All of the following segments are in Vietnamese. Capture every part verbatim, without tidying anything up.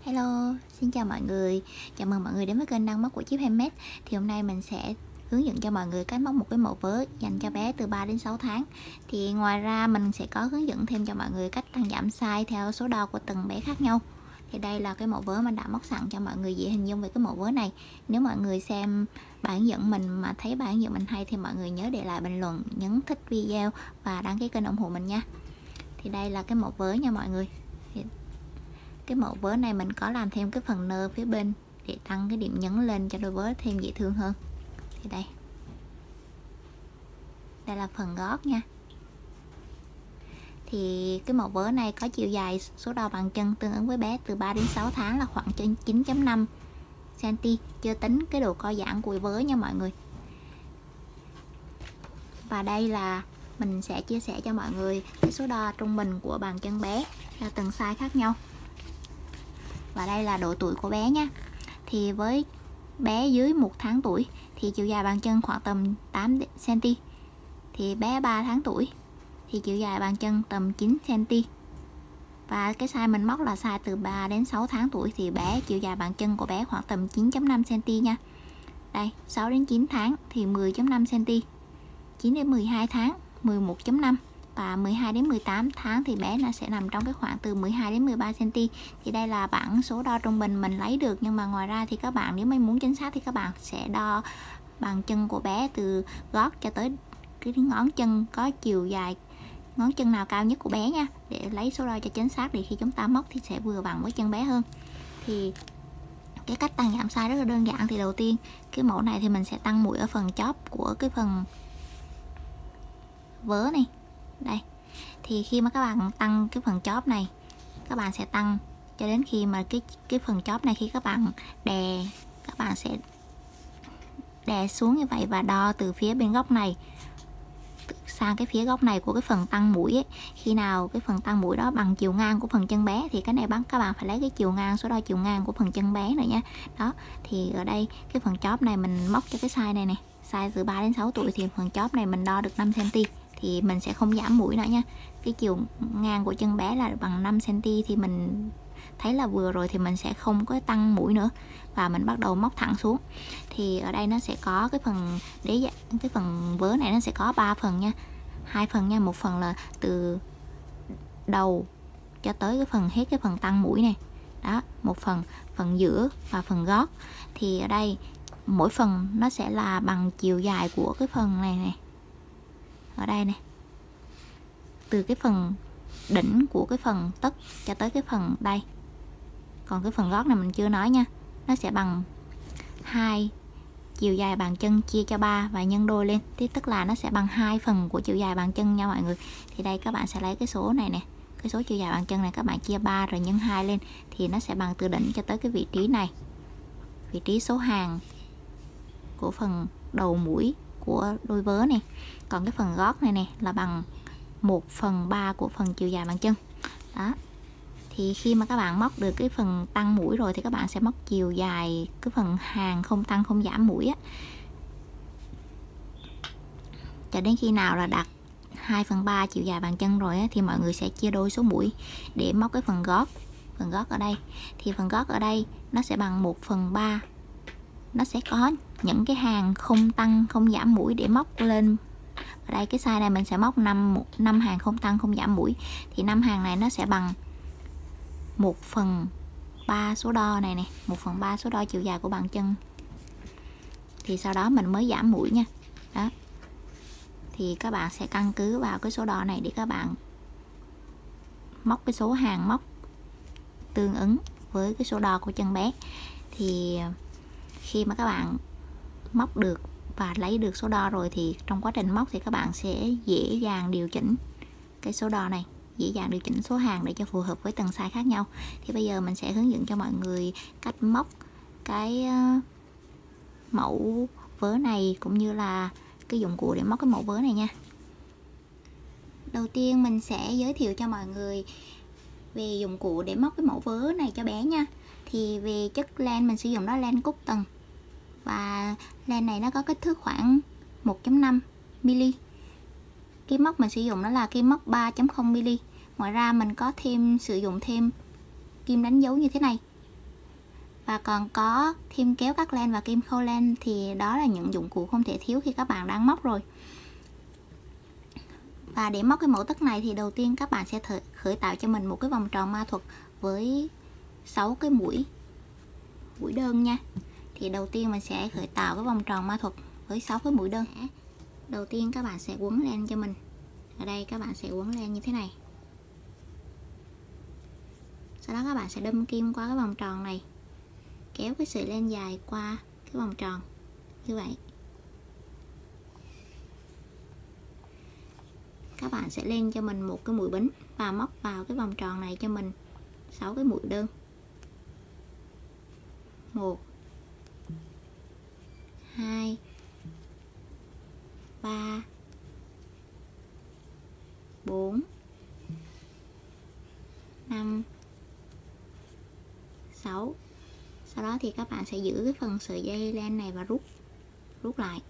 Hello, xin chào mọi người. Chào mừng mọi người đến với kênh Đăng Móc của Chip Handmade. Thì hôm nay mình sẽ hướng dẫn cho mọi người cách móc một cái mẫu vớ dành cho bé từ ba đến sáu tháng. Thì ngoài ra mình sẽ có hướng dẫn thêm cho mọi người cách tăng giảm size theo số đo của từng bé khác nhau. Thì đây là cái mẫu vớ mình đã móc sẵn cho mọi người dễ hình dung về cái mẫu vớ này. Nếu mọi người xem bản hướng dẫn mình mà thấy bản hướng dẫn mình hay thì mọi người nhớ để lại bình luận, nhấn thích video và đăng ký kênh ủng hộ mình nha. Thì đây là cái mẫu vớ nha mọi người. Thì cái mẫu vớ này mình có làm thêm cái phần nơ phía bên để tăng cái điểm nhấn lên cho đôi vớ thêm dễ thương hơn. Thì đây đây là phần gót nha. Thì cái mẫu vớ này có chiều dài số đo bàn chân tương ứng với bé từ ba đến sáu tháng là khoảng trên chín chấm năm xăng-ti-mét, chưa tính cái độ co giãn của vớ nha mọi người. Và đây là mình sẽ chia sẻ cho mọi người cái số đo trung bình của bàn chân bé theo từng size khác nhau. Và đây là độ tuổi của bé nha. Thì với bé dưới một tháng tuổi thì chiều dài bàn chân khoảng tầm tám xăng-ti-mét. Thì bé ba tháng tuổi thì chiều dài bàn chân tầm chín xăng-ti-mét. Và cái size mình móc là size từ ba đến sáu tháng tuổi thì bé chiều dài bàn chân của bé khoảng tầm chín chấm năm xăng-ti-mét nha. Đây, sáu đến chín tháng thì mười chấm năm xăng-ti-mét. chín đến mười hai tháng mười một chấm năm và mười hai đến mười tám tháng thì bé nó sẽ nằm trong cái khoảng từ mười hai đến mười ba xăng-ti-mét. Thì đây là bảng số đo trung bình mình lấy được, nhưng mà ngoài ra thì các bạn nếu mà muốn chính xác thì các bạn sẽ đo bàn chân của bé từ gót cho tới cái ngón chân có chiều dài ngón chân nào cao nhất của bé nha, để lấy số đo cho chính xác, để khi chúng ta móc thì sẽ vừa bằng với chân bé hơn. Thì cái cách tăng giảm size rất là đơn giản. Thì đầu tiên cái mẫu này thì mình sẽ tăng mũi ở phần chóp của cái phần vớ này. Đây, thì khi mà các bạn tăng cái phần chóp này, các bạn sẽ tăng cho đến khi mà cái cái phần chóp này, khi các bạn đè, các bạn sẽ đè xuống như vậy và đo từ phía bên góc này sang cái phía góc này của cái phần tăng mũi ấy. Khi nào cái phần tăng mũi đó bằng chiều ngang của phần chân bé thì cái này bắt các bạn phải lấy cái chiều ngang, số đo chiều ngang của phần chân bé nữa nha. Đó, thì ở đây cái phần chóp này mình móc cho cái size này này, size từ ba đến sáu tuổi thì phần chóp này mình đo được năm xăng-ti-mét. Thì mình sẽ không giảm mũi nữa nha. Cái chiều ngang của chân bé là bằng năm xăng-ti-mét thì mình thấy là vừa rồi, thì mình sẽ không có tăng mũi nữa và mình bắt đầu móc thẳng xuống. Thì ở đây nó sẽ có cái phần đế, cái phần vớ này nó sẽ có ba phần nha, hai phần nha. Một phần là từ đầu cho tới cái phần hết cái phần tăng mũi này đó, một phần phần giữa và phần gót. Thì ở đây mỗi phần nó sẽ là bằng chiều dài của cái phần này này, ở đây này, từ cái phần đỉnh của cái phần tất cho tới cái phần đây. Còn cái phần gót này mình chưa nói nha, nó sẽ bằng hai chiều dài bàn chân chia cho ba và nhân đôi lên, thì tức là nó sẽ bằng hai phần của chiều dài bàn chân nha mọi người. Thì đây các bạn sẽ lấy cái số này nè, cái số chiều dài bàn chân này các bạn chia ba rồi nhân hai lên thì nó sẽ bằng từ đỉnh cho tới cái vị trí này, vị trí số hàng của phần đầu mũi của đôi vớ này. Còn cái phần gót này nè là bằng một phần ba của phần chiều dài bàn chân. Đó. Thì khi mà các bạn móc được cái phần tăng mũi rồi thì các bạn sẽ móc chiều dài cái phần hàng không tăng không giảm mũi á, cho đến khi nào là đạt hai phần ba chiều dài bàn chân rồi á, thì mọi người sẽ chia đôi số mũi để móc cái phần gót. Phần gót ở đây thì phần gót ở đây nó sẽ bằng một phần ba, nó sẽ có những cái hàng không tăng không giảm mũi để móc lên. Ở đây cái size này mình sẽ móc năm năm hàng không tăng không giảm mũi, thì năm hàng này nó sẽ bằng một phần ba số đo này nè, một phần ba số đo chiều dài của bàn chân. Thì sau đó mình mới giảm mũi nha. Đó. Thì các bạn sẽ căn cứ vào cái số đo này để các bạn móc cái số hàng móc tương ứng với cái số đo của chân bé. Thì khi mà các bạn móc được và lấy được số đo rồi thì trong quá trình móc thì các bạn sẽ dễ dàng điều chỉnh cái số đo này, dễ dàng điều chỉnh số hàng để cho phù hợp với từng size khác nhau. Thì bây giờ mình sẽ hướng dẫn cho mọi người cách móc cái mẫu vớ này cũng như là cái dụng cụ để móc cái mẫu vớ này nha. Đầu tiên mình sẽ giới thiệu cho mọi người về dụng cụ để móc cái mẫu vớ này cho bé nha. Thì về chất len mình sử dụng đó len cúc tầng, và len này nó có kích thước khoảng một chấm năm mi-li. Kim móc mình sử dụng đó là kim móc ba chấm không mi-li. Ngoài ra mình có thêm sử dụng thêm kim đánh dấu như thế này Và còn có kim kéo cắt len và kim khâu len thì đó là những dụng cụ không thể thiếu khi các bạn đang móc rồi. Và để móc cái mẫu tất này thì đầu tiên các bạn sẽ khởi tạo cho mình một cái vòng tròn ma thuật với sáu cái mũi mũi đơn nha. Thì đầu tiên mình sẽ khởi tạo cái vòng tròn ma thuật với sáu cái mũi đơn. Đầu tiên các bạn sẽ quấn len cho mình. Ở đây các bạn sẽ quấn len như thế này. Sau đó các bạn sẽ đâm kim qua cái vòng tròn này, kéo cái sợi len dài qua cái vòng tròn như vậy. Các bạn sẽ lên cho mình một cái mũi bính và móc vào cái vòng tròn này cho mình sáu cái mũi đơn. một hai ba bốn năm sáu. Sau đó thì các bạn sẽ giữ cái phần sợi dây len này và rút rút lại.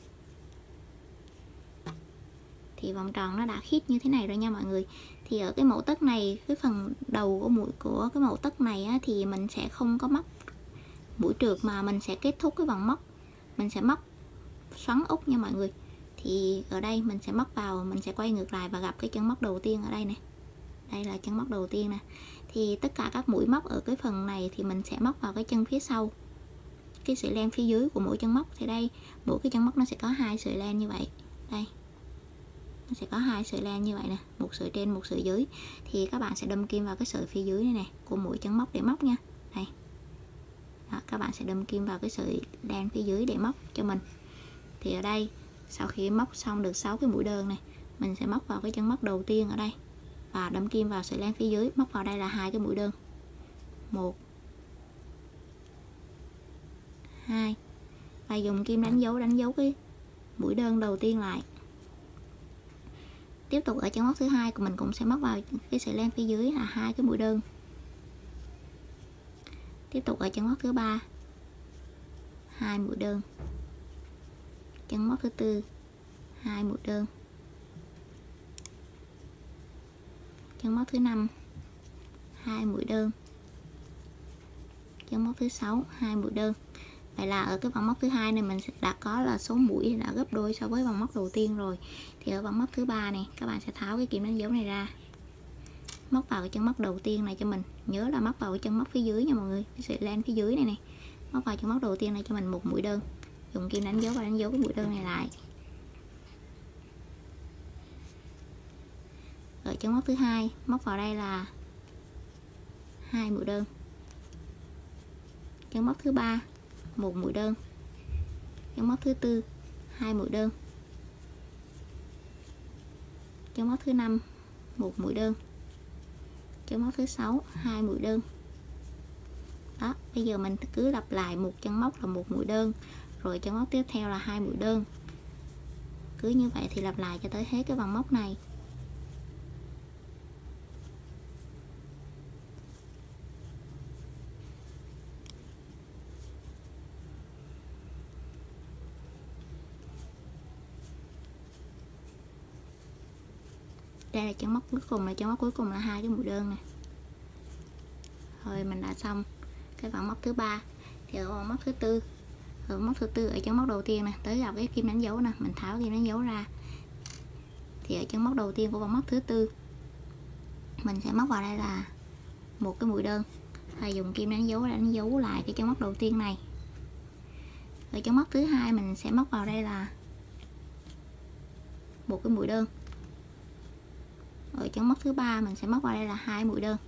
Thì vòng tròn nó đã khít như thế này rồi nha mọi người. Thì ở cái mẫu tất này, cái phần đầu của mũi của cái mẫu tất này á, thì mình sẽ không có móc mũi trượt mà mình sẽ kết thúc cái vòng móc, mình sẽ móc xoắn ốc nha mọi người. Thì ở đây mình sẽ móc vào, mình sẽ quay ngược lại và gặp cái chân móc đầu tiên ở đây này. Đây là chân móc đầu tiên nè. Thì tất cả các mũi móc ở cái phần này thì mình sẽ móc vào cái chân phía sau, cái sợi len phía dưới của mỗi chân móc. Thì đây, mỗi cái chân móc nó sẽ có hai sợi len như vậy. Đây, nó sẽ có hai sợi len như vậy nè, một sợi trên một sợi dưới. Thì các bạn sẽ đâm kim vào cái sợi phía dưới này nè của mỗi chân móc để móc nha. Đây. Đó, các bạn sẽ đâm kim vào cái sợi len phía dưới để móc cho mình. Thì ở đây sau khi móc xong được sáu cái mũi đơn này, mình sẽ móc vào cái chân móc đầu tiên ở đây và đâm kim vào sợi len phía dưới, móc vào đây là hai cái mũi đơn. một hai. Và dùng kim đánh dấu đánh dấu cái mũi đơn đầu tiên lại. Tiếp tục ở chân móc thứ hai của mình cũng sẽ móc vào cái sợi len phía dưới là hai cái mũi đơn. Tiếp tục ở chân móc thứ ba, hai mũi đơn. Chân móc thứ tư, hai mũi đơn. Chân móc thứ năm, hai mũi đơn. Chân móc thứ sáu, hai mũi đơn. Vậy là ở cái vòng móc thứ hai này mình đã có là số mũi đã gấp đôi so với vòng móc đầu tiên rồi. Thì ở vòng móc thứ ba này các bạn sẽ tháo cái kim đánh dấu này ra, móc vào cái chân móc đầu tiên này cho mình. Nhớ là móc vào cái chân móc phía dưới nha mọi người, cái sợi len phía dưới này này. Móc vào chân móc đầu tiên này cho mình một mũi đơn. Dùng kim đánh dấu và đánh dấu cái mũi đơn này lại. Ở chân móc thứ hai móc vào đây là hai mũi đơn. Chân móc thứ ba, một mũi đơn. Chân móc thứ tư, hai mũi đơn. Chân móc thứ năm, một mũi đơn. Chân móc thứ sáu, hai mũi đơn. Đó, bây giờ mình cứ lặp lại một chân móc là một mũi đơn, rồi chân móc tiếp theo là hai mũi đơn. Cứ như vậy thì lặp lại cho tới hết cái vòng móc này. Đây là chân móc cuối cùng, là chân móc cuối cùng là hai cái mũi đơn nè. Rồi mình đã xong cái vòng móc thứ ba. Thì ở vòng móc thứ tư, ở móc thứ tư ở chân móc đầu tiên nè, tới gặp cái kim đánh dấu nè, mình tháo kim đánh dấu ra. Thì ở chân móc đầu tiên của vòng móc thứ tư mình sẽ móc vào đây là một cái mũi đơn và dùng kim đánh dấu đánh dấu lại cái chân móc đầu tiên này. Ở chân móc thứ hai mình sẽ móc vào đây là một cái mũi đơn. Ở chân móc thứ ba mình sẽ móc vào đây là hai mũi đơn.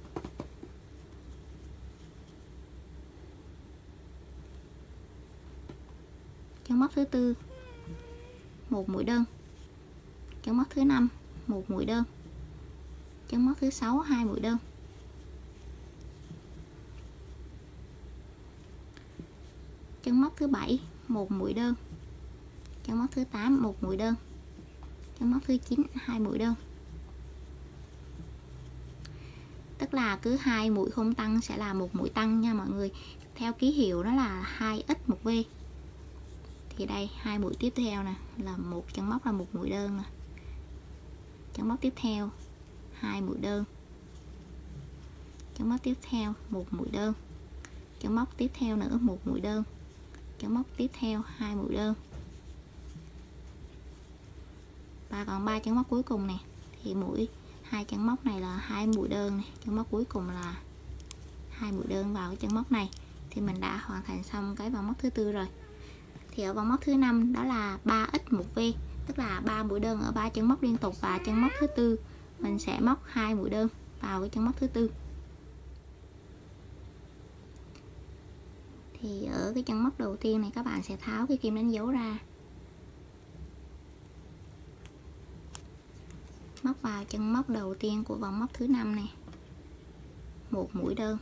Chân móc thứ tư, một mũi đơn. Chân móc thứ năm, một mũi đơn. Chân móc thứ sáu, hai mũi đơn. Chân móc thứ bảy, một mũi đơn. Chân móc thứ tám, một mũi đơn. Chân móc thứ chín, hai mũi đơn. Tức là cứ hai mũi không tăng sẽ là một mũi tăng nha mọi người. Theo ký hiệu đó là hai x một v. Thì đây hai mũi tiếp theo nè là một chân móc là một mũi đơn nè. Chân móc tiếp theo hai mũi đơn. Chân móc tiếp theo một mũi đơn. chân móc tiếp theo nữa một mũi đơn, chân móc tiếp theo hai mũi đơn, và còn ba chân móc cuối cùng nè, thì mũi hai chân móc này là hai mũi đơn này, chân móc cuối cùng là hai mũi đơn vào cái chân móc này, thì mình đã hoàn thành xong cái vòng móc thứ tư rồi. Thì ở vòng móc thứ năm đó là ba x một v, tức là ba mũi đơn ở ba chân móc liên tục, và chân móc thứ tư mình sẽ móc hai mũi đơn vào cái chân móc thứ tư. Thì ở cái chân móc đầu tiên này các bạn sẽ tháo cái kim đánh dấu ra, móc vào chân móc đầu tiên của vòng móc thứ năm này một mũi đơn,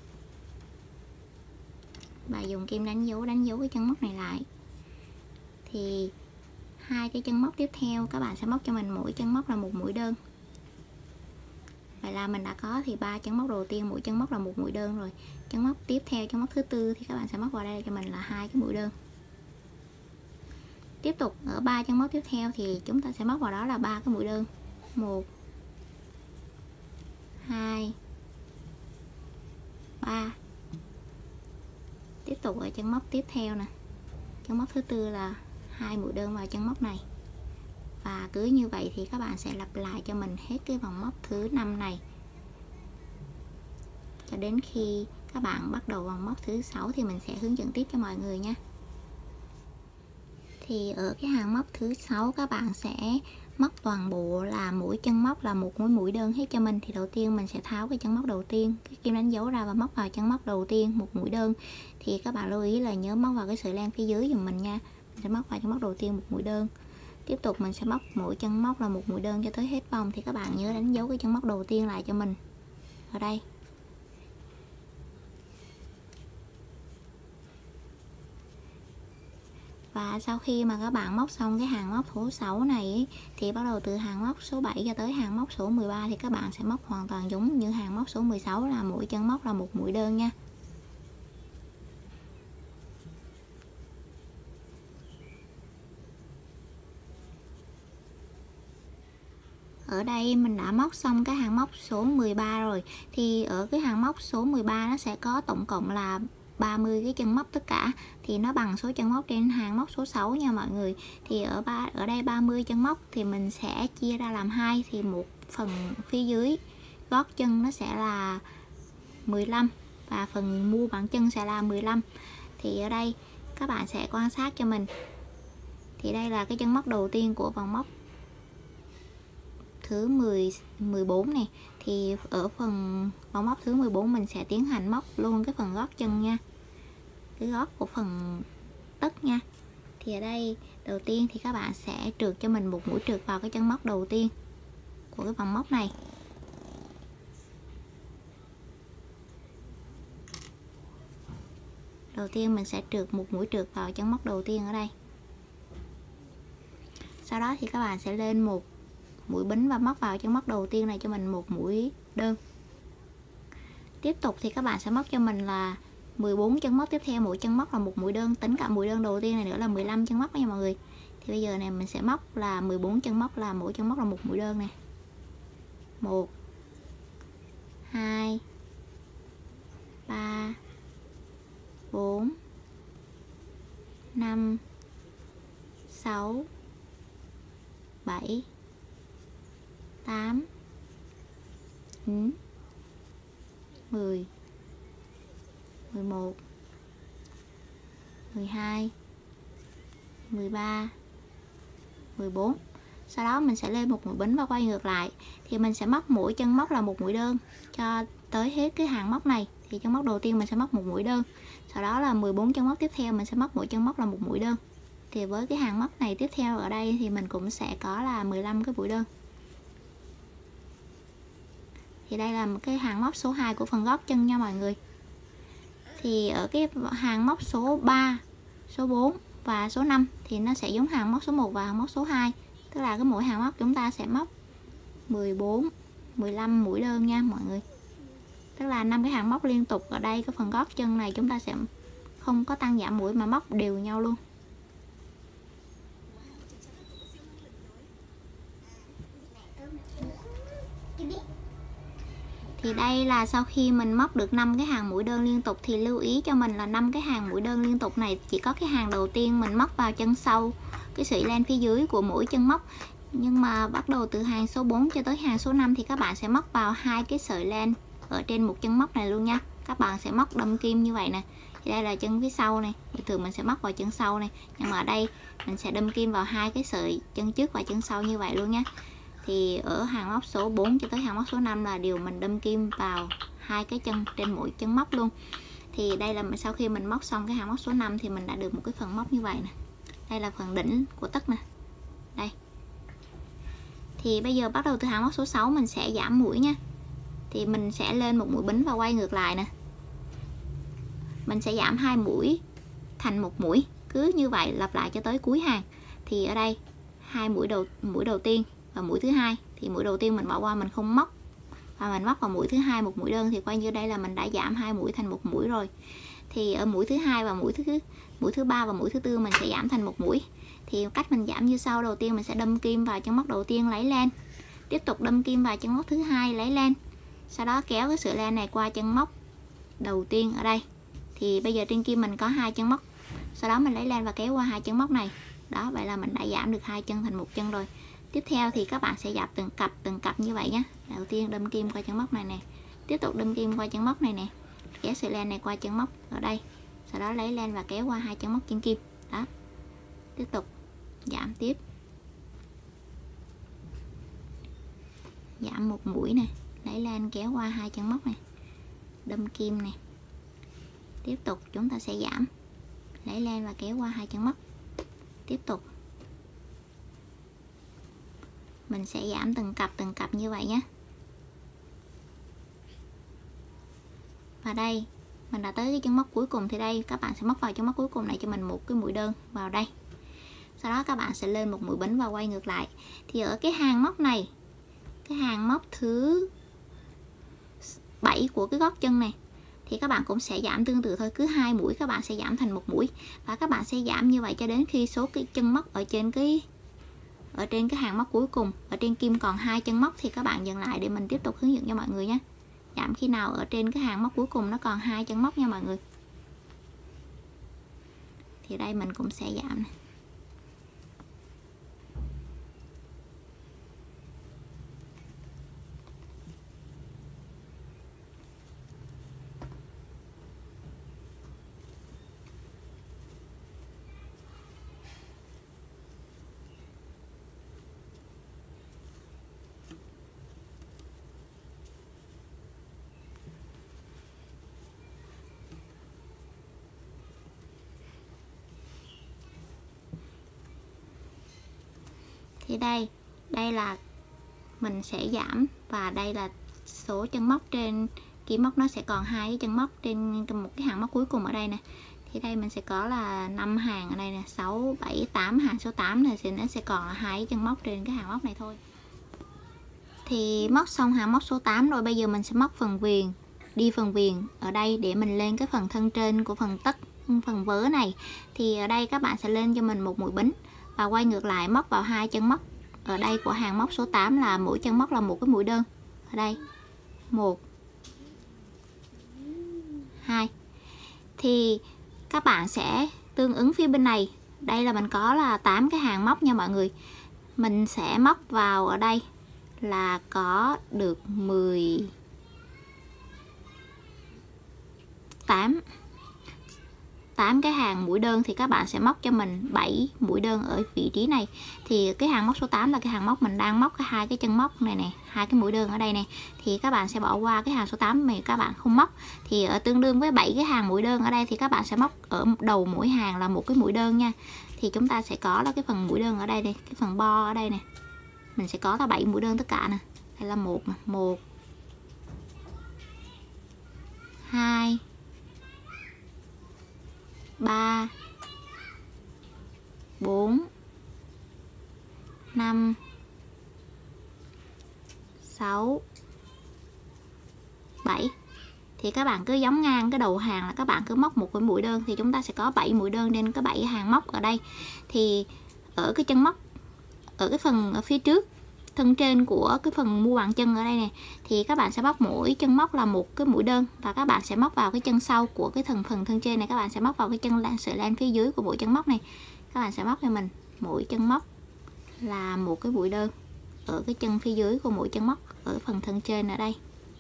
và dùng kim đánh dấu đánh dấu cái chân móc này lại. Thì hai cái chân móc tiếp theo các bạn sẽ móc cho mình mỗi chân móc là một mũi đơn. Vậy là mình đã có thì ba chân móc đầu tiên mỗi chân móc là một mũi đơn rồi. Chân móc tiếp theo, chân móc thứ tư thì các bạn sẽ móc vào đây cho mình là hai cái mũi đơn. Tiếp tục ở ba chân móc tiếp theo thì chúng ta sẽ móc vào đó là ba cái mũi đơn. một hai ba. Tiếp tục ở chân móc tiếp theo nè, chân móc thứ tư là hai mũi đơn vào chân móc này. Và cứ như vậy thì các bạn sẽ lặp lại cho mình hết cái vòng móc thứ năm này cho đến khi các bạn bắt đầu vòng móc thứ sáu thì mình sẽ hướng dẫn tiếp cho mọi người nha. Thì ở cái hàng móc thứ sáu các bạn sẽ móc toàn bộ là mỗi chân móc là một mũi mũi đơn hết cho mình. Thì đầu tiên mình sẽ tháo cái chân móc đầu tiên, cái kim đánh dấu ra và móc vào chân móc đầu tiên một mũi đơn. Thì các bạn lưu ý là nhớ móc vào cái sợi len phía dưới giùm mình nha. Mình sẽ móc vào chân móc đầu tiên một mũi đơn. Tiếp tục mình sẽ móc mỗi chân móc là một mũi đơn cho tới hết vòng. Thì các bạn nhớ đánh dấu cái chân móc đầu tiên lại cho mình ở đây. Và sau khi mà các bạn móc xong cái hàng móc số sáu này thì bắt đầu từ hàng móc số bảy cho tới hàng móc số mười ba thì các bạn sẽ móc hoàn toàn giống như hàng móc số mười sáu là mỗi chân móc là một mũi đơn nha. Ở đây mình đã móc xong cái hàng móc số mười ba rồi. Thì ở cái hàng móc số mười ba nó sẽ có tổng cộng là ba mươi cái chân móc tất cả, thì nó bằng số chân móc trên hàng móc số sáu nha mọi người. Thì ở ba ở đây ba mươi chân móc thì mình sẽ chia ra làm hai, thì một phần phía dưới gót chân nó sẽ là mười lăm và phần mu bàn chân sẽ là mười lăm. Thì ở đây các bạn sẽ quan sát cho mình. Thì đây là cái chân móc đầu tiên của vòng móc thứ mười, mười bốn này. Thì ở phần vòng móc thứ mười bốn mình sẽ tiến hành móc luôn cái phần gót chân nha, cái gót của phần tất nha. Thì ở đây đầu tiên thì các bạn sẽ trượt cho mình một mũi trượt vào cái chân móc đầu tiên của cái vòng móc này. Đầu tiên mình sẽ trượt một mũi trượt vào chân móc đầu tiên ở đây. Sau đó thì các bạn sẽ lên một mũi bính và móc vào chân móc đầu tiên này cho mình một mũi đơn. Tiếp tục thì các bạn sẽ móc cho mình là mười bốn chân móc tiếp theo, mỗi chân móc là một mũi đơn, tính cả mũi đơn đầu tiên này nữa là mười lăm chân móc nha mọi người. Thì bây giờ này mình sẽ móc là mười bốn chân móc, là mỗi chân móc là một mũi đơn này. một hai ba bốn năm sáu bảy tám chín mười mười một mười hai mười ba mười bốn. Sau đó mình sẽ lên một mũi bính và quay ngược lại. Thì mình sẽ móc mỗi chân móc là một mũi đơn cho tới hết cái hàng móc này. Thì chân móc đầu tiên mình sẽ móc một mũi đơn, sau đó là mười bốn chân móc tiếp theo mình sẽ móc mỗi chân móc là một mũi đơn. Thì với cái hàng móc này tiếp theo ở đây thì mình cũng sẽ có là mười lăm cái mũi đơn. Thì đây là một cái hàng móc số hai của phần gót chân nha mọi người. Thì ở cái hàng móc số ba, số bốn và số năm thì nó sẽ giống hàng móc số một và hàng móc số hai. Tức là cái mỗi hàng móc chúng ta sẽ móc mười bốn, mười lăm mũi đơn nha mọi người. Tức là năm cái hàng móc liên tục ở đây cái phần gót chân này chúng ta sẽ không có tăng giảm mũi mà móc đều nhau luôn. Thì đây là sau khi mình móc được năm cái hàng mũi đơn liên tục thì lưu ý cho mình là năm cái hàng mũi đơn liên tục này chỉ có cái hàng đầu tiên mình móc vào chân sau cái sợi len phía dưới của mỗi chân móc. Nhưng mà bắt đầu từ hàng số bốn cho tới hàng số năm thì các bạn sẽ móc vào hai cái sợi len ở trên một chân móc này luôn nha. Các bạn sẽ móc đâm kim như vậy nè. Thì đây là chân phía sau này, bình thường mình sẽ móc vào chân sau này, nhưng mà ở đây mình sẽ đâm kim vào hai cái sợi chân trước và chân sau như vậy luôn nha. Thì ở hàng móc số bốn cho tới hàng móc số năm là điều mình đâm kim vào hai cái chân trên mỗi chân móc luôn. Thì đây là sau khi mình móc xong cái hàng móc số năm thì mình đã được một cái phần móc như vậy nè. Đây là phần đỉnh của tất nè. Đây. Thì bây giờ bắt đầu từ hàng móc số sáu mình sẽ giảm mũi nha. Thì mình sẽ lên một mũi bính và quay ngược lại nè. Mình sẽ giảm hai mũi thành một mũi, cứ như vậy lặp lại cho tới cuối hàng. Thì ở đây hai mũi đầu mũi đầu tiên và mũi thứ hai thì mũi đầu tiên mình bỏ qua, mình không móc và mình móc vào mũi thứ hai một mũi đơn, thì coi như đây là mình đã giảm hai mũi thành một mũi rồi. Thì ở mũi thứ hai và mũi thứ mũi thứ ba và mũi thứ tư mình sẽ giảm thành một mũi. Thì cách mình giảm như sau: đầu tiên mình sẽ đâm kim vào chân móc đầu tiên lấy len, tiếp tục đâm kim vào chân móc thứ hai lấy len, sau đó kéo cái sợi len này qua chân móc đầu tiên ở đây. Thì bây giờ trên kim mình có hai chân móc, sau đó mình lấy len và kéo qua hai chân móc này. Đó, vậy là mình đã giảm được hai chân thành một chân rồi. Tiếp theo thì các bạn sẽ dập từng cặp từng cặp như vậy nhé. Đầu tiên đâm kim qua chân móc này nè, tiếp tục đâm kim qua chân móc này nè, kéo sợi len này qua chân móc ở đây, sau đó lấy len và kéo qua hai chân móc trên kim. Đó, tiếp tục giảm tiếp, giảm một mũi này, lấy len kéo qua hai chân móc này, đâm kim này, tiếp tục chúng ta sẽ giảm, lấy len và kéo qua hai chân móc, tiếp tục mình sẽ giảm từng cặp từng cặp như vậy nhé. Và đây mình đã tới cái chân móc cuối cùng, thì đây các bạn sẽ móc vào chân móc cuối cùng này cho mình một cái mũi đơn vào đây, sau đó các bạn sẽ lên một mũi bính và quay ngược lại. Thì ở cái hàng móc này, cái hàng móc thứ bảy của cái gót chân này thì các bạn cũng sẽ giảm tương tự thôi, cứ hai mũi các bạn sẽ giảm thành một mũi, và các bạn sẽ giảm như vậy cho đến khi số cái chân móc ở trên cái ở trên cái hàng móc cuối cùng, ở trên kim còn hai chân móc thì các bạn dừng lại để mình tiếp tục hướng dẫn cho mọi người nhé. Giảm khi nào ở trên cái hàng móc cuối cùng nó còn hai chân móc nha mọi người. Thì đây mình cũng sẽ giảm này. Thì đây, đây là mình sẽ giảm, và đây là số chân móc trên kim móc, nó sẽ còn hai cái chân móc trên một cái hàng móc cuối cùng ở đây nè. Thì đây mình sẽ có là năm hàng ở đây nè, sáu, bảy, tám, hàng số tám này thì nó sẽ còn là hai cái chân móc trên cái hàng móc này thôi. Thì móc xong hàng móc số tám rồi, bây giờ mình sẽ móc phần viền, đi phần viền ở đây để mình lên cái phần thân trên của phần tất, phần vớ này. Thì ở đây các bạn sẽ lên cho mình một mũi bính và quay ngược lại móc vào hai chân móc ở đây của hàng móc số tám, là mỗi chân móc là một cái mũi đơn ở đây, một, hai. Thì các bạn sẽ tương ứng phía bên này, đây là mình có là tám cái hàng móc nha mọi người, mình sẽ móc vào ở đây là có được mười tám tám cái hàng mũi đơn, thì các bạn sẽ móc cho mình bảy mũi đơn ở vị trí này. Thì cái hàng móc số tám là cái hàng móc mình đang móc cái hai cái chân móc này nè, hai cái mũi đơn ở đây nè, thì các bạn sẽ bỏ qua cái hàng số tám mà các bạn không móc. Thì ở tương đương với bảy cái hàng mũi đơn ở đây thì các bạn sẽ móc ở đầu mỗi hàng là một cái mũi đơn nha. Thì chúng ta sẽ có là cái phần mũi đơn ở đây này, cái phần bo ở đây nè, mình sẽ có là bảy mũi đơn tất cả nè. Đây là một nè, một, hai, ba, bốn, năm, sáu, bảy. Thì các bạn cứ giống ngang cái đầu hàng là các bạn cứ móc một cái mũi đơn, thì chúng ta sẽ có bảy mũi đơn trên cái bảy hàng móc ở đây. Thì ở cái chân móc, ở cái phần ở phía trước thân trên của cái phần mu bàn chân ở đây nè, thì các bạn sẽ móc mỗi chân móc là một cái mũi đơn, và các bạn sẽ móc vào cái chân sau của cái phần phần thân trên này, các bạn sẽ móc vào cái chân lan sợi len phía dưới của mỗi chân móc này. Các bạn sẽ móc cho mình mỗi chân móc là một cái mũi đơn ở cái chân phía dưới của mỗi chân móc ở phần thân trên ở đây.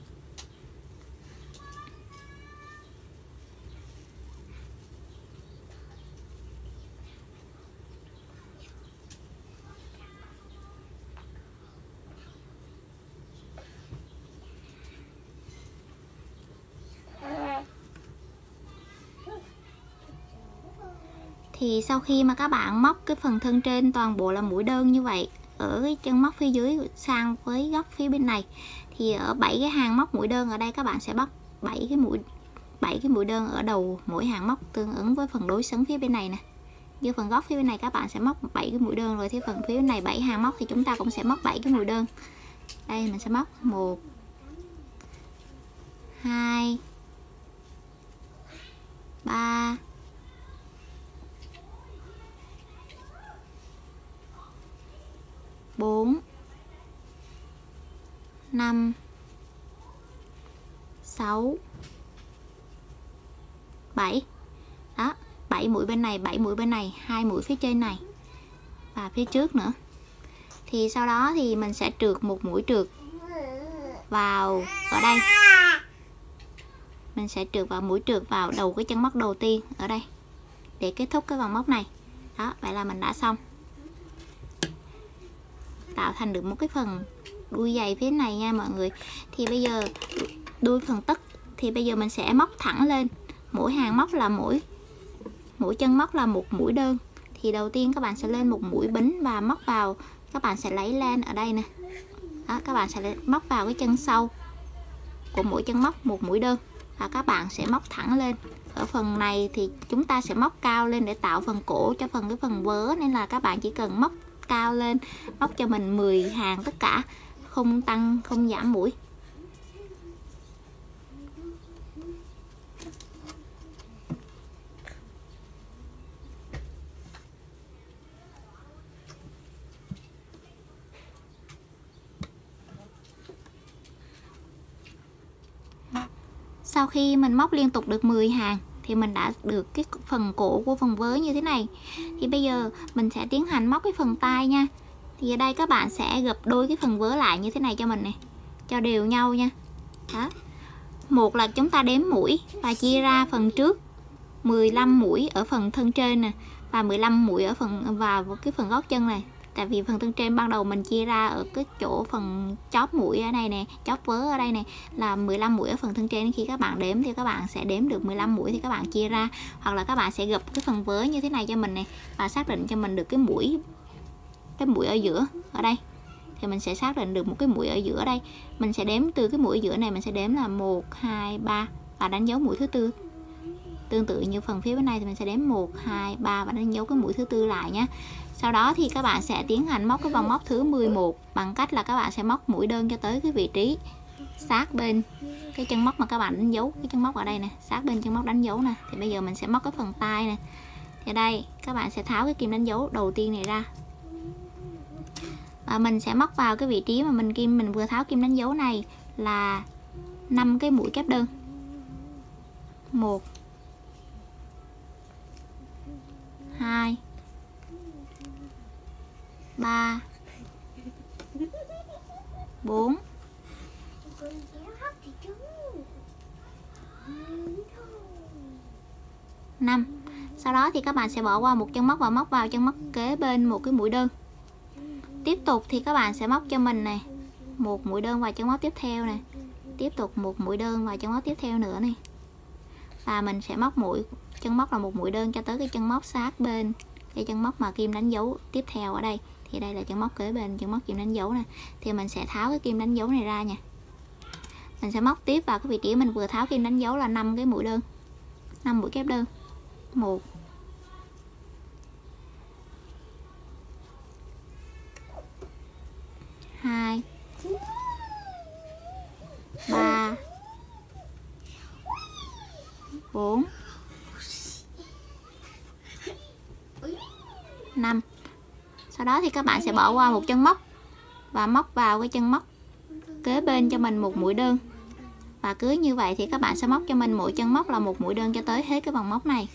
Thì sau khi mà các bạn móc cái phần thân trên toàn bộ là mũi đơn như vậy ở cái chân móc phía dưới sang với góc phía bên này, thì ở bảy cái hàng móc mũi đơn ở đây các bạn sẽ móc bảy cái mũi bảy cái mũi đơn ở đầu mỗi hàng móc tương ứng với phần đối xứng phía bên này nè. Như phần góc phía bên này các bạn sẽ móc bảy cái mũi đơn rồi, thì phần phía bên này bảy hàng móc thì chúng ta cũng sẽ móc bảy cái mũi đơn. Đây mình sẽ móc một hai ba bốn năm sáu bảy. Đó, bảy mũi bên này, bảy mũi bên này, hai mũi phía trên này và phía trước nữa. Thì sau đó thì mình sẽ trượt một mũi trượt vào ở đây. Mình sẽ trượt vào mũi trượt vào đầu cái chân móc đầu tiên ở đây để kết thúc cái vòng móc này. Đó, vậy là mình đã xong. Tạo thành được một cái phần đuôi giày phía này nha mọi người. Thì bây giờ đuôi phần tất thì bây giờ mình sẽ móc thẳng lên, mỗi hàng móc là mỗi mỗi chân móc là một mũi đơn. Thì đầu tiên các bạn sẽ lên một mũi bính và móc vào, các bạn sẽ lấy len ở đây nè. Đó, các bạn sẽ móc vào cái chân sau của mỗi chân móc một mũi đơn và các bạn sẽ móc thẳng lên. Ở phần này thì chúng ta sẽ móc cao lên để tạo phần cổ cho phần cái phần vớ, nên là các bạn chỉ cần móc cao lên, móc cho mình mười hàng tất cả, không tăng không giảm mũi. Sau khi mình móc liên tục được mười hàng thì mình đã được cái phần cổ của phần vớ như thế này. Thì bây giờ mình sẽ tiến hành móc cái phần tay nha. Thì ở đây các bạn sẽ gập đôi cái phần vớ lại như thế này cho mình này, cho đều nhau nha. Đó. Một là chúng ta đếm mũi và chia ra phần trước mười lăm mũi ở phần thân trên nè, và mười lăm mũi ở phần vào cái phần gót chân này. Tại vì phần thân trên ban đầu mình chia ra ở cái chỗ phần chóp mũi ở đây nè, chóp vớ ở đây nè là mười lăm mũi ở phần thân trên. Khi các bạn đếm thì các bạn sẽ đếm được mười lăm mũi thì các bạn chia ra, hoặc là các bạn sẽ gập cái phần vớ như thế này cho mình này và xác định cho mình được cái mũi cái mũi ở giữa ở đây. Thì mình sẽ xác định được một cái mũi ở giữa đây. Mình sẽ đếm từ cái mũi ở giữa này, mình sẽ đếm là một, hai, ba và đánh dấu mũi thứ tư. Tương tự như phần phía bên này thì mình sẽ đếm một, hai, ba và đánh dấu cái mũi thứ tư lại nhé. Sau đó thì các bạn sẽ tiến hành móc cái vòng móc thứ mười một bằng cách là các bạn sẽ móc mũi đơn cho tới cái vị trí sát bên cái chân móc mà các bạn đánh dấu, cái chân móc ở đây nè, sát bên chân móc đánh dấu nè. Thì bây giờ mình sẽ móc cái phần tay nè. Thì đây các bạn sẽ tháo cái kim đánh dấu đầu tiên này ra. Và mình sẽ móc vào cái vị trí mà mình kim mình vừa tháo kim đánh dấu này là năm cái mũi kép đơn. một hai ba bốn năm. Sau đó thì các bạn sẽ bỏ qua một chân móc và móc vào chân móc kế bên một cái mũi đơn. Tiếp tục thì các bạn sẽ móc cho mình này một mũi đơn vào chân móc tiếp theo này, tiếp tục một mũi đơn vào chân móc tiếp theo nữa này, và mình sẽ móc mũi chân móc là một mũi đơn cho tới cái chân móc sát bên cái chân móc mà kim đánh dấu tiếp theo ở đây. Thì đây là chân móc kế bên chân móc kim đánh dấu nè. Thì mình sẽ tháo cái kim đánh dấu này ra nha. Mình sẽ móc tiếp vào cái vị trí mình vừa tháo kim đánh dấu là năm cái mũi đơn, năm mũi kép đơn. một hai ba bốn năm. Sau đó thì các bạn sẽ bỏ qua một chân móc và móc vào cái chân móc kế bên cho mình một mũi đơn. Và cứ như vậy thì các bạn sẽ móc cho mình mỗi chân móc là một mũi đơn cho tới hết cái vòng móc này.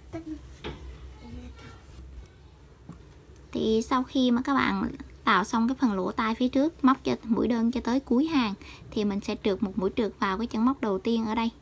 Thì sau khi mà các bạn tạo xong cái phần lỗ tai phía trước, móc cho mũi đơn cho tới cuối hàng thì mình sẽ trượt một mũi trượt vào cái chân móc đầu tiên ở đây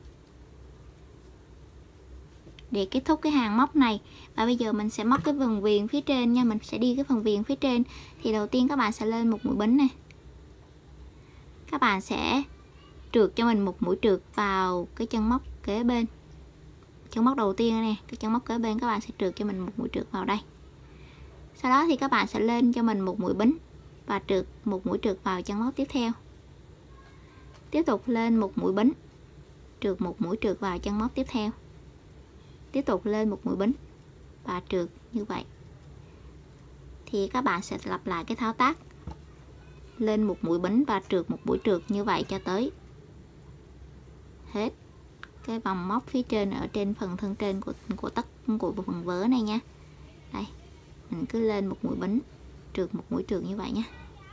để kết thúc cái hàng móc này. Và bây giờ mình sẽ móc cái phần viền phía trên nha, mình sẽ đi cái phần viền phía trên. Thì đầu tiên các bạn sẽ lên một mũi bính này, các bạn sẽ trượt cho mình một mũi trượt vào cái chân móc kế bên, chân móc đầu tiên nè, cái chân móc kế bên các bạn sẽ trượt cho mình một mũi trượt vào đây. Sau đó thì các bạn sẽ lên cho mình một mũi bính và trượt một mũi trượt vào chân móc tiếp theo. Tiếp tục lên một mũi bính, trượt một mũi trượt vào chân móc tiếp theo. Tiếp tục lên một mũi bính và trượt như vậy. Thì các bạn sẽ lặp lại cái thao tác lên một mũi bính và trượt một mũi trượt như vậy cho tới hết cái vòng móc phía trên ở trên phần thân trên của của tất của phần vớ này nha. Đây, mình cứ lên một mũi bính, trượt một mũi trượt như vậy nhé.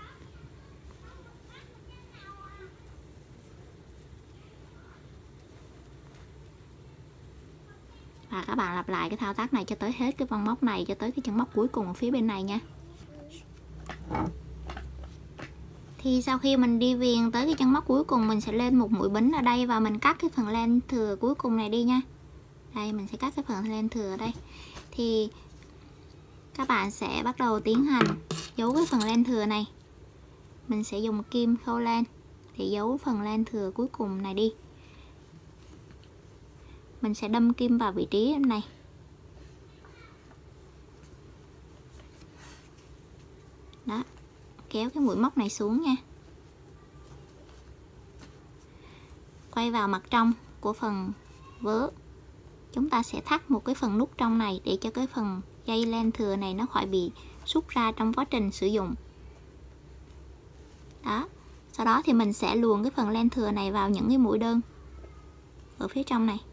Và các bạn lặp lại cái thao tác này cho tới hết cái vòng móc này, cho tới cái chân móc cuối cùng ở phía bên này nha. Thì sau khi mình đi viền tới cái chân móc cuối cùng, mình sẽ lên một mũi bính ở đây và mình cắt cái phần len thừa cuối cùng này đi nha. Đây, mình sẽ cắt cái phần len thừa ở đây. Thì các bạn sẽ bắt đầu tiến hành giấu cái phần len thừa này. Mình sẽ dùng kim khâu len để giấu phần len thừa cuối cùng này đi. Mình sẽ đâm kim vào vị trí này. Đó, kéo cái mũi móc này xuống nha. Quay vào mặt trong của phần vớ. Chúng ta sẽ thắt một cái phần nút trong này để cho cái phần dây len thừa này nó khỏi bị rút ra trong quá trình sử dụng. Đó. Sau đó thì mình sẽ luồn cái phần len thừa này vào những cái mũi đơn ở phía trong này.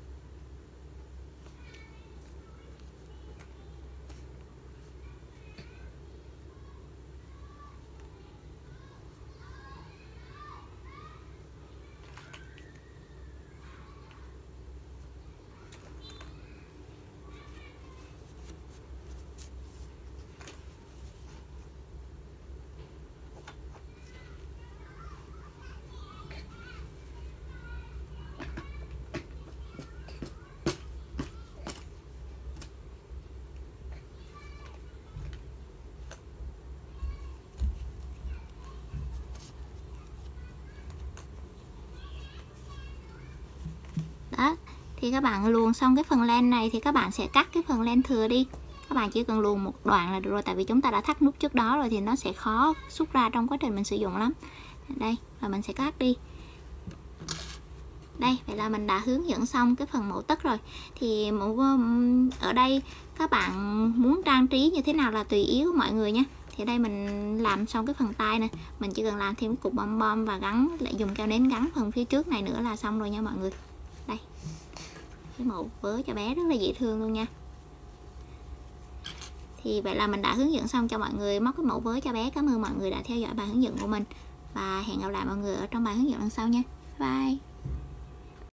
Đó, thì các bạn luồn xong cái phần len này thì các bạn sẽ cắt cái phần len thừa đi. Các bạn chỉ cần luồn một đoạn là được rồi, tại vì chúng ta đã thắt nút trước đó rồi thì nó sẽ khó rút ra trong quá trình mình sử dụng lắm. Đây, và mình sẽ cắt đi. Đây, vậy là mình đã hướng dẫn xong cái phần mẫu tất rồi. Thì mẫu ở đây các bạn muốn trang trí như thế nào là tùy ý của mọi người nha. Thì đây mình làm xong cái phần tay nè, mình chỉ cần làm thêm cục bom bom và gắn lại, dùng keo nến gắn phần phía trước này nữa là xong rồi nha mọi người. Đây, cái mẫu vớ cho bé rất là dễ thương luôn nha. Thì vậy là mình đã hướng dẫn xong cho mọi người móc cái mẫu vớ cho bé. Cảm ơn mọi người đã theo dõi bài hướng dẫn của mình và hẹn gặp lại mọi người ở trong bài hướng dẫn lần sau nha. Bye.